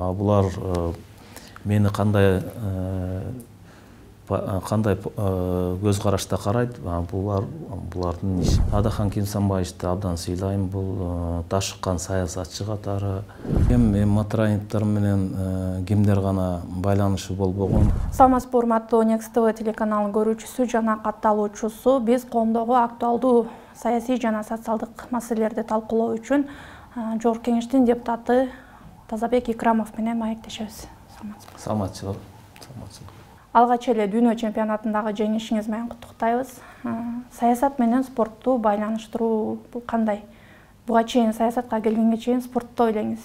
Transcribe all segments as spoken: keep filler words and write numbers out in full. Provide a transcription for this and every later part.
булар мени кандай кандай көз карашта карайт, булар булардын иши. Адахан Кимсанбаевичти абдан сыйлайм, бул ташыккан саясатчы катары. Эми Матраимовдор менен кимдер гана байланышы болбогон. Саламатсызбы, урматтуу Next T V телеканалынын көрүүчүсү жана катталуучусу. Биз коомдогу актуалдуу саясий жана социалдык маселелерди талкуулоо үчүн Жогорку Кеңештин депутаты Тазабек Икрамов менен маектешебиз. Саламатсызбы. Саламатчылык. Саламатчылык. Алгач эле дүйнө чемпионатындагы жеңишиңиз менен куттуктайбыз. Саясат менен спортту байланыштыруу бул кандай? Буга чейин саясатка келгенге чейин спортто элеңиз.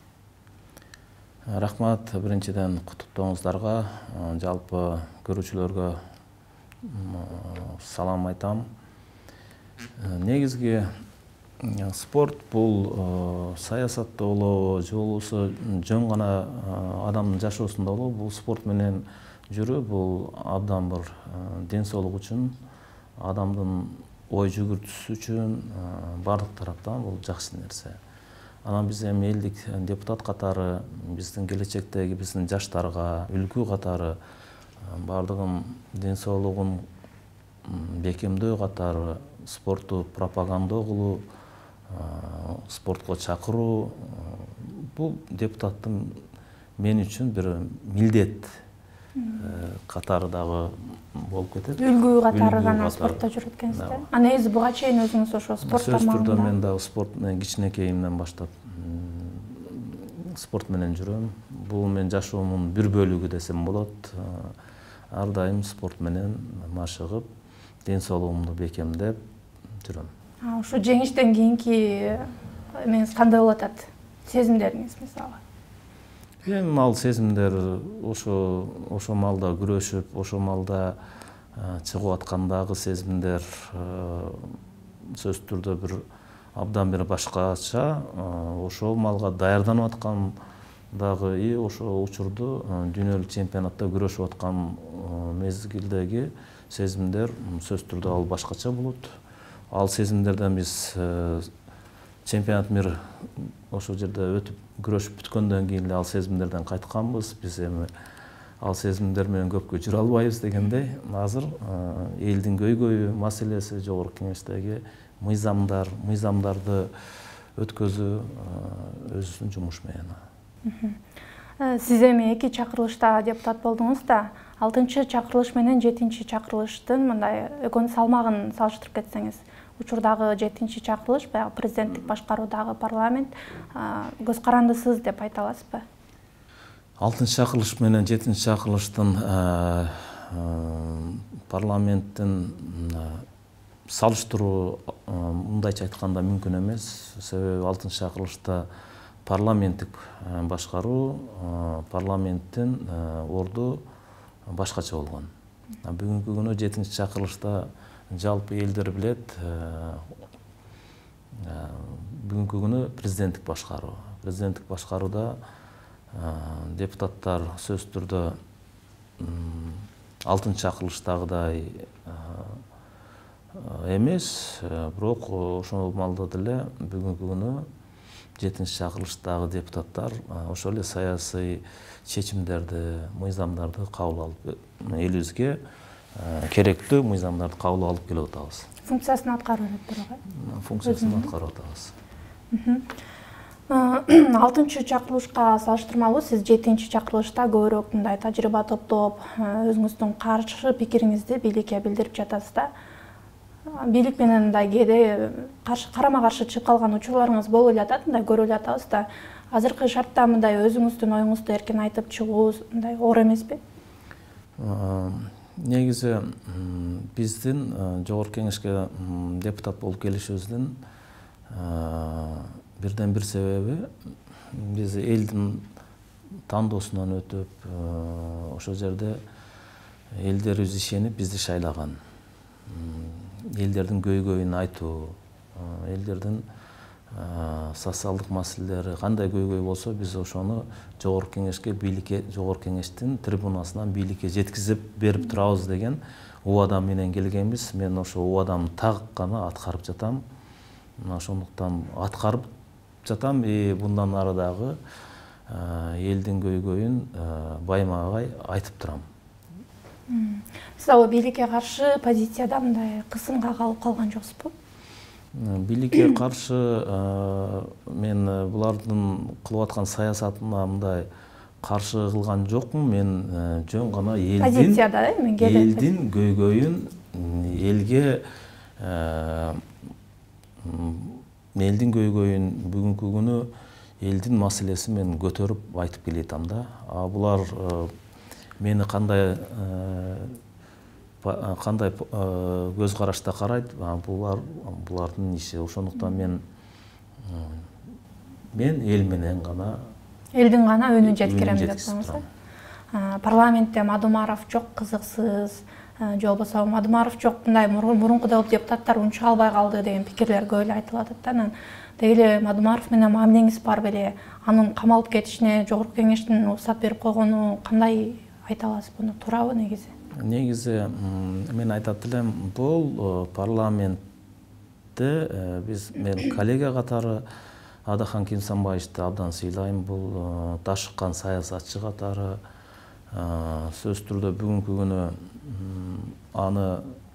Рахмат, биринчиден куттуктооңуздарга, жалпы көрүүчүлөргө салам айтам. Негизги спорт бул саясатта болобу, же болбосо жөн гана адамдын жашоосунда болобу, бул спорт менен жүрүү бул абдан бир ден соолук үчүн, адамдын ой жүгүртүүсү үчүн бардык тараптан бул жакшы нерсе. Анан биз эми элдик депутат катары биздин келечектеги биздин жаштарга үлгү катары бардыгын ден соолугун бекемдөө катары спортту пропаганда кылуу, спортко чакыруу бул депутаттын мен үчүн бир милдет катары дагы болуп кетет. Үлгү катары гана спортто жүрөт экенсиз. А негизи буга чейин өзүңүз ошо спорт тармагында? Сөз түрдө мен дагы спорт менен кичинекейимден баштап спорт менен жүрөм. Бул менин жашоомдун бир бөлүгү десем болот. Ар дайым спорт менен машыгып, ден соолугумду бекемдеп жүрөм. Ошо жеңиштен кийинки эмеңиз кандай болуп атат? Сезимдериңиз мисалы? Эми ал сезимдер ошо ошо малда күрөшүп, ошо малда чыгып аткандагы сезимдер сөз түрдө бир абдан бир башкача. Ошол малга даярданып аткандагы и ошо учурду дүйнөлүк чемпионатта күрөшүп аткан мезгилдеги сезимдер сөз түрдө ал башкача болот. Ал сезимдерден биз чемпионат мир ошол жерде өтүп күрөшүп бүткөндөн кийин эле ал сезимдерден кайтканбыз. Биз эми ал сезимдер менен көпкө жүрө албайбыз дегендей. Азыр элдин көйгөйү маселеси, Жогорку Кеңештеги мыйзамдар, мыйзамдарды өткөзүү өзүнүн жумуш мээни. Сиз эми эки чакырылышта депутат болдуңуз да, алтынчы чакырылыш менен жетинчи чакырылыштын мындай экөөнүн салмагын салыштырып кетсеңиз. Учурдагы жетинчи чакырылыш, баягы президенттик башкаруудагы парламент көз карандысыз деп айта аласызбы? Алтынчы чакырылыш менен жетинчи чакырылыштын парламенттин салыштыруу мындайча айтканда мүмкүн эмес. Себеби алтынчы чакырылышта парламенттик башкаруу, парламенттин орду башкача болгон. Бүгүнкү күнү жетинчи чакырылышта жалпы элдер билет, бүгүнкү күнү президенттик башкаруу. Президенттик башкарууда депутаттар сөз түрдө алтынчы чакырылыштагыдай эмес, бирок ошол маалда деле бүгүнкү күнү жетинчи чакырылыштагы депутаттар ошол эле саясий чечимдерди, мыйзамдарды кабыл алып, элибизге керектүү мыйзамдарды кабыл алып келип атабыз. Функциясын аткарып жатат. Функциясын аткарып атабыз. алтынчы чакырылышка салыштырмалуу сиз жетинчи чакырылышта көбүрөөк мындай тажрыйба топтоп, өзүңүздүн каршы пикириңизди бийликке билдирип жатасыз да. Бийлик менен мындай кээде карама-каршы чыгып калган учурларыңыз болуп эле атат, мындай көрүп эле атабыз да. Азыркы шартта мындай өзүңүздүн оюңузду эркин айтып чыгуу мындай оор эмеспи? Негизи биздин Жогорку Кеңешке депутат болуп келишибиздин бирден бир себеби биз элдин тандоосунан өтүп, ошол жерде элдерибиз ишенип бизди шайлаган. Элдердин көйгөйүн айтуу, элдердин социалдык маселелери кандай көйгөй болсо биз ошону Жогорку Кеңешке, бийликке, Жогорку Кеңештин трибунасынан бийликке жеткизип берип турабыз деген убада менен келгенбиз. Мен ошо убадамды так гана аткарып жатам. Ошондуктан аткарып жатам и bundan ары дагы элдин көйгөйүн байма бай айтып турам. Сиз ал бийликке каршы позицияда мындай кысымга калып калган жоксузбу? Бийликке каршы мен булардын кылып аткан саясатына мындай каршы кылган жокмун. Мен жөн гана элдин позицияда элдин көйгөйүн элге элдин көйгөйүн бүгүнкү күнү элдин маселесин мен көтөрүп айтып келатам да. А булар мени кандай кандай көз карашта карайт, булар булардын иши. Ошондуктан мен мен эл менен гана элдин гана үнүн жеткирем деп атсаңыз. Парламентте Мадумаров жок, кызыксыз, же болбосо Мадумаров жок, мындай мурункудай депутаттар унча албай калды деген пикирлер көп эле айтылып атат да. Анан деги эле Мадумаров менен мамилеңиз бар беле? Анын камалып кетишине Жогорку Кеңештин уруксат берип койгону кандай айта аласыз? Буну туурабы негизи? Негизи мен айтат элем, бул парламентте биз мен коллега катары Адахан Кимсанбаевичти абдан сыйлайм. Бул ташыккан саясатчы катары сөзсүз түрдө бүгүнкү күнү аны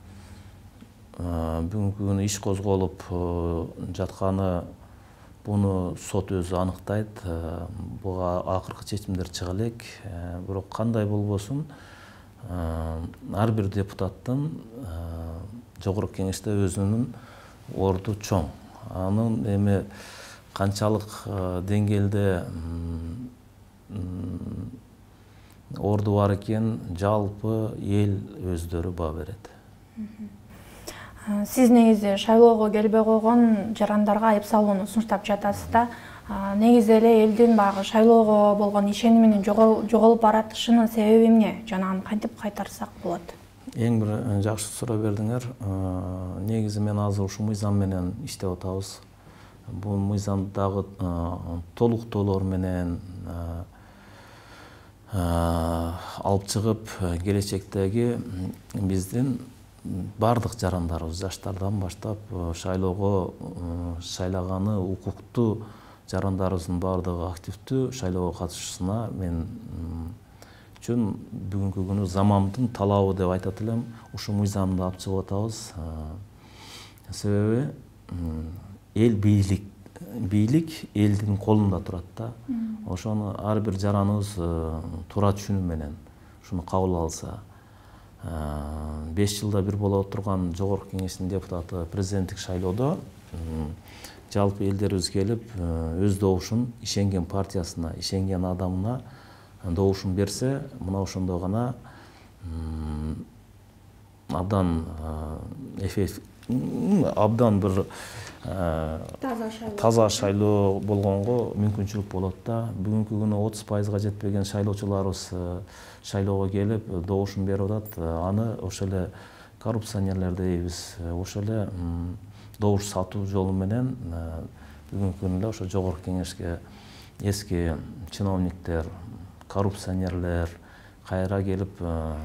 бүгүнкү күнү иш козголуп жатканы буну сот өзү аныктайт. Буга акыркы чечимдер чыга элек. Бирок кандай болбосун, ар бир депутаттын Жогорку Кеңеште өзүнүн орду чоң. Анын эми канчалык деңгээлде орду бар экен, жалпы эл өздөрү баа берет. Сиз негизи шайлоого келбей койгон жарандарга айып салууну сунуштап жатасыз да. Негизи эле элдин баягы шайлоого болгон ишениминин жоголуп баратышынын себеби эмне? Жана аны кантип кайтарсак болот? Эң бир жакшы суроо бердиңер. Негизи мен азыр ушул мыйзам менен иштеп атабыз. Бул мыйзамдагы толуктоолор менен алып чыгып, келечектеги биздин бардык жарандарыбыз, жаштардан баштап шайлоого шайлаганы укуктуу жарандарыбыздын бардыгы активдүү шайлоого катышуусуна мен үчүн бүгүнкү күнү замандын талабы деп айтат элем. Ушул мыйзамды алып чыгып атабыз. Себеби эл бийлик бийлик элдин колунда турат да. Ошону ар бир жараныбыз туура түшүнүү менен ушуну кабыл алса, беш жылда бир боло турган Жогорку Кеңештин депутаты президенттик шайлоодо жалпы элдерибиз келип өз добушун ишенген партиясына, ишенген адамына добушун берсе, мына ошондо гана абдан абдан бир таза шайлоо болгонго мүмкүнчүлүк болот да. Бүгүнкү күнү отуз пайызга жетпеген шайлоочуларыбыз шайлоого келип добушун берип атат. Аны ошол эле коррупционерлер дейбиз. Ошол эле добуш сатуу жолу менен бүгүнкү күнү эле ошо Жогорку Кеңешке эски чиновниктер, коррупционерлер кайра келип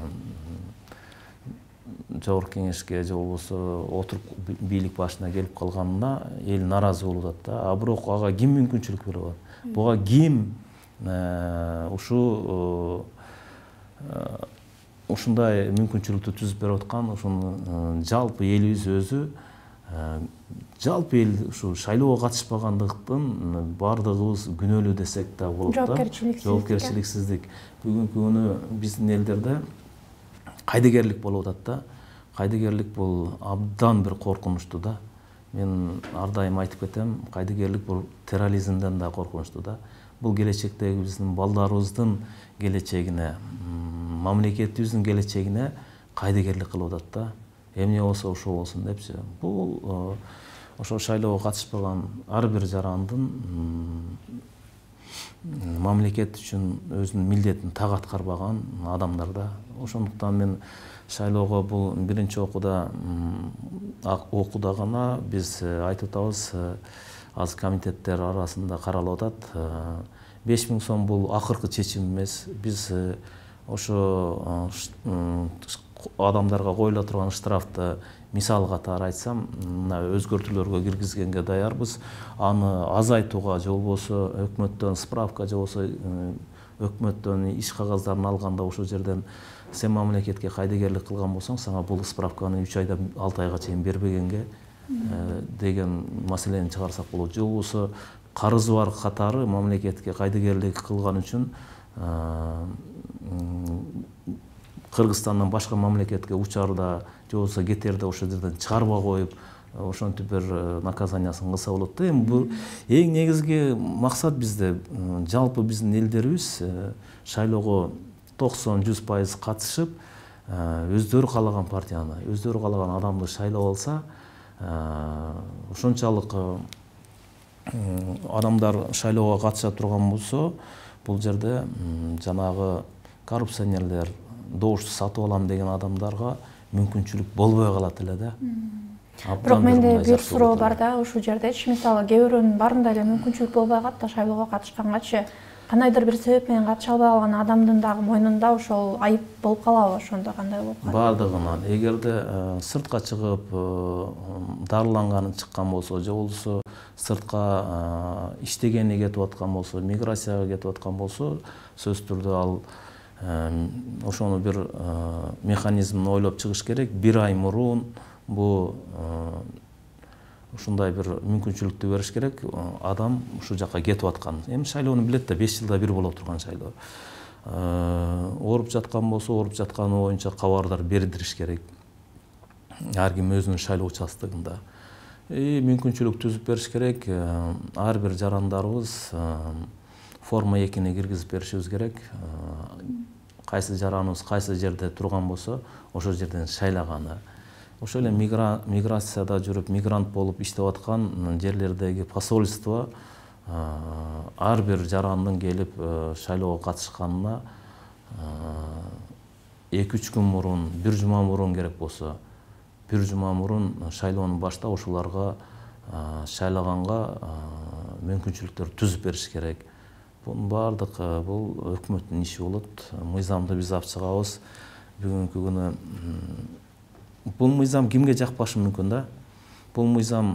Жогорку Кеңешке же болбосо отуруп бийлик башына келип калганына эл наразы болуп атат да. А бирок ага ким мүмкүнчүлүк берип атат? Буга ким ушул ушундай мүмкүнчүлүктү түзүп берип аткан? Ошону жалпы элибиз өзү, жалпы эл ушу шайлоого катышпагандыктын бардыгыбыз күнөөлүү десек да болот да. Жоопкерчиликсиздик. Бүгүнкү күнү биздин элдерде кайдыгерлик болуп атат да. Кайдыгерлик бул абдан бир коркунучтуу да. Мен ар дайым айтып кетем, кайдыгерлик бул терроризмден да коркунучтуу да. Бул келечектеги биздин балдарыбыздын келечегине, мамлекетибиздин келечегине кайдыгерлик кылып атат да. Эмне болсо ошо болсун депчи. Бул ошо шайлоого катышпаган ар бир жарандын мамлекет үчүн өзүнүн милдетин так аткарбаган адамдар да. Ошондуктан мен шайлоого бул биринчи окууда окууда гана биз айтып атабыз, аз комитеттер арасында каралып атат. беш миң сом бул акыркы чечим эмес. Биз ошо адамдарга коюла турган штрафты мисал катары айтсам, мына өзгөртүүлөргө киргизгенге даярбыз. Аны азайтууга же болбосо өкмөттөн справка же болбосо өкмөттөн иш кагаздарын алганда ошол жерден сен мамлекетке кайдыгерлик кылган болсоң, сага бул справканы үч айдан алты айга чейин бербегенге деген маселени чыгарсак болот. Же болбосо карызы бар катары мамлекетке кайдыгерлик кылган үчүн Кыргызстандан башка мамлекетке учарда же болбосо кетерде ошол жерден чыгарбай коюп, ошентип бир наказаниясын кылса болот да. Эми бул эң негизги максат бизде, жалпы биздин элдерибиз шайлоого токсон жүз пайыз катышып, өздөрү каалаган партияны, өздөрү каалаган адамды шайлап алса, ошончалык адамдар шайлоого катыша турган болсо, бул жерде жанагы коррупционерлер, добушту сатып алам деген адамдарга мүмкүнчүлүк болбой калат эле да. Бирок менде бир суроо бар да, ушул жердечи, мисалы кээ бирөөнүн баарында эле мүмкүнчүлүк болбой калат да шайлоого катышкангачы. Кандайдыр бир себеп менен катыша албай калган адамдын дагы мойнунда ошол айып болуп калабы, ошондо кандай болуп калат? Бардыгынан, эгерде сыртка чыгып дарыланганы чыккан болсо, же болбосо сыртка иштегени кетип аткан болсо, миграцияга кетип аткан болсо, сөзсүз түрдө ал ошону бир механизмин ойлоп чыгыш керек. Бир ай мурун бу ушундай бир мүмкүнчүлүктү бериш керек. Адам ушул жака кетип аткан. Эми шайлоону билет да, беш жылда бир боло турган шайлоо. Ооруп жаткан болсо, ооруп жатканы боюнча кабардар бердириш керек. Ар ким өзүнүн шайлоо участогунда. Мүмкүнчүлүк түзүп бериш керек. Ар бир жарандарыбыз форма экине киргизип беришибиз керек. Кайсы жараныбыз кайсы жерде турган болсо, ошол жерден шайлаганы. Ошол эле миграцияда жүрүп, мигрант болуп иштеп аткан жерлердеги посольство ар бир жарандын келип шайлоого катышканына эки үч күн мурун, бир жума мурун керек болсо, бир жума мурун шайлоону баштап ошолорго шайлаганга мүмкүнчүлүктөр түзүп бериш керек. Бунун баардык бул өкмөттүн иши болот. Мыйзамды биз алып чыгабыз. Бүгүнкү күнү бул мыйзам кимге жакпашы мүмкүн да? Бул мыйзам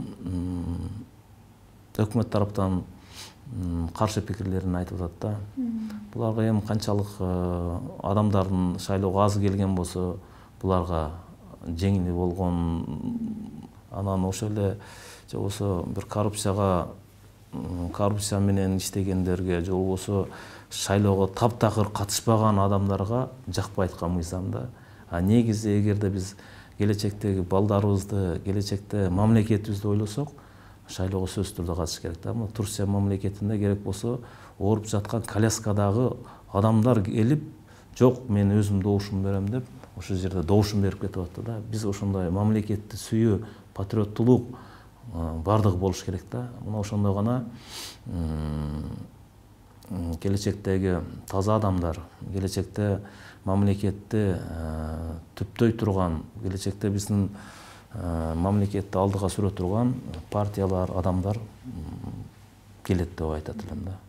өкмөт тараптан каршы пикирлерин айтып атат да. Буларга эми канчалык адамдардын шайлоого аз келген болсо, буларга жеңил болгон, анан ошол эле же болбосо бир коррупцияга коррупция менен иштегендерге, же болбосо шайлоого таптакыр катышпаган адамдарга жакпай аткан мыйзам да. А негизи эгерде биз келечектеги балдарыбызды, келечекте мамлекетибизди ойлосок, шайлоого сөзсүз түрдө катыш керек да. Турция мамлекетинде керек болсо ооруп жаткан коляскадагы адамдар келип, жок, мен өзүм добушум берем деп, ошол жерде добушун берип кетип атты да. Биз ошондой мамлекетти сүйүү, патриоттулук бардыгы болуш керек да. Мына ошондой гана келечектеги таза адамдар, келечекте мамлекетти түптөй турган, келечекте биздин мамлекетти алдыга сүрө турган партиялар, адамдар келет деп айтат элем да.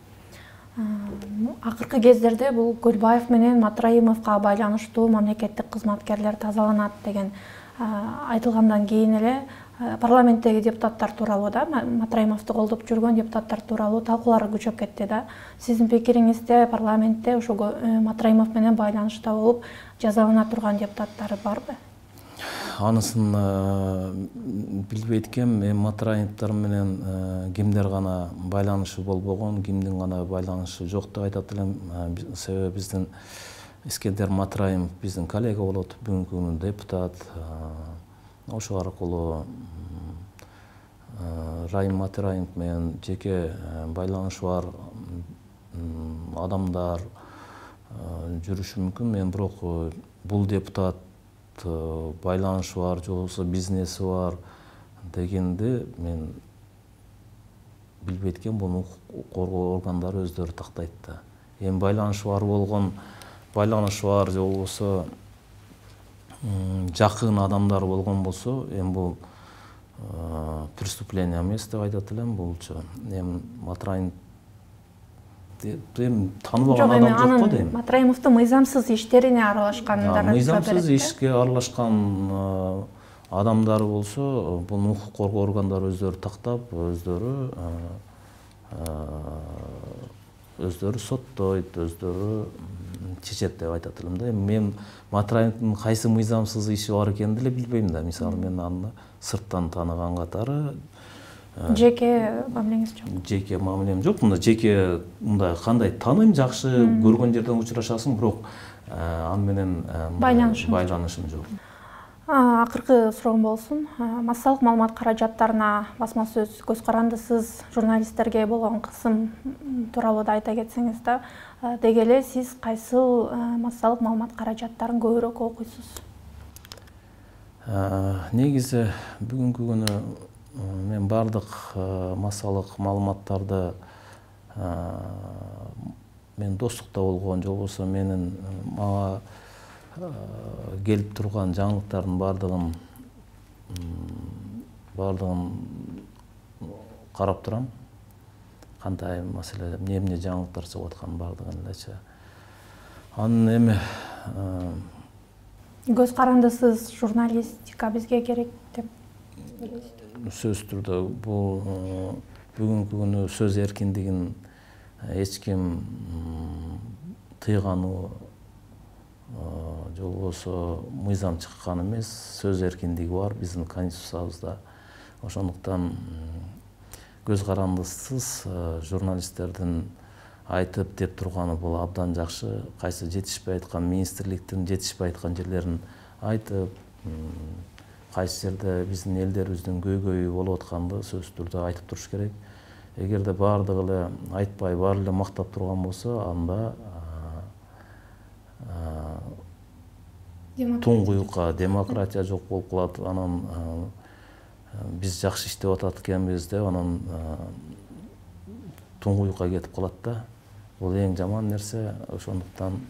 Акыркы кездерде бул Көлбаев менен Матраимовго байланыштуу мамлекеттик кызматкерлер тазаланат деген айтылгандан кийин эле парламенттеги депутаттар тууралуу да, Матраимовду колдоп жүргөн депутаттар тууралуу талкуулар күчөп кетти да. Сиздин пикириңизде парламентте ошо Матраимов менен байланышта болуп жазалана турган депутаттар барбы? Анысын билбейт экем. Эми Матраимовдор менен кимдер гана байланышы болбогон, кимдин гана байланышы жок деп айтат элем. Себеби биздин Искендер Матраимов биздин коллега болот, бүгүнкү күнү депутат. Ошол аркылуу Райым Матраимов менен жеке байланышы бар адамдар жүрүшү мүмкүн. Мен бирок бул депутат байланышы бар, же болбосо бизнеси бар дегенди мен билбейт экем. Буну коргоо органдары өздөрү тактайт да. Эми байланышы бар болгон, байланышы бар же болбосо жакын адамдар болгон болсо, эми бул преступление эмес деп айтат элем. Булчу эми Матраимов эми тааныбаган адам жок го дейм. Матраимовдун мыйзамсыз иштерине аралашкандар. Мыйзамсыз ишке аралашкан адамдары болсо бул укук коргоо органдары өздөрү тактап, өздөрү өздөрү соттойт, өздөрү чечет деп айтат элем да. Мен Матраимдин кайсы мыйзамсыз иши бар экенин деле билбейм да. Мисалы мен аны сырттан тааныган катары жеке мамилеңиз жок. Жеке мамилем жок. Мында жеке мындай кандай тааныйм, жакшы көргөн жерден учурашасың, бирок аны менен байланышым жок. Акыркы суроом болсун. Массалык маалымат каражаттарына басма сөз көз карандысыз журналисттерге болгон кысым тууралуу да айта кетсеңиз да, деги эле сиз кайсыл массалык маалымат каражаттарын көбүрөөк окуйсуз? Негизи бүгүнкү күнү мен бардык массалык маалыматтарды мен достукта болгон же болбосо менин мага келип турган жаңылыктардын бардыгын бардыгын карап турам. Кандай маселе, эмне жаңылыктар чыгып атканын бардыгын элечи. Анын эми көз карандысыз журналистика бизге керек деп ойлойсузбу? Сөзсүз түрдө бул бүгүнкү күнү сөз эркиндигин эч ким тыйгануу же болбосо мыйзам чыккан эмес. Сөз эркиндиги бар биздин конституциябызда. Ошондуктан көз карандысыз журналисттердин айтып деп турганы бул абдан жакшы. Кайсы жетишпей айткан министрликтин жетишпей айткан жерлерин айтып, кайсы жерде биздин элдерибиздин көйгөйү болуп атканды сөзсүз түрдө айтып туруш керек. Эгерде бардыгы эле айтпай, баары эле мактап турган болсо, анда туңгуюкка демократия жок болуп калат. Анан биз жакшы иштеп атат экенбиз деп анан туңгуюкка кетип калат да. Бул эң жаман нерсе. Ошондуктан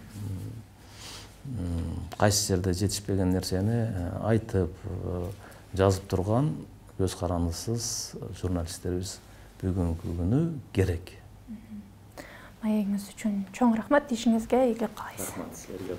кайсы жерде жетишпеген нерсени айтып, жазып турган көз карандысыз журналисттерибиз бүгүнкү күнү керек. Маегиңиз үчүн чоң рахмат, ишиңизге ийгилик каалайбыз.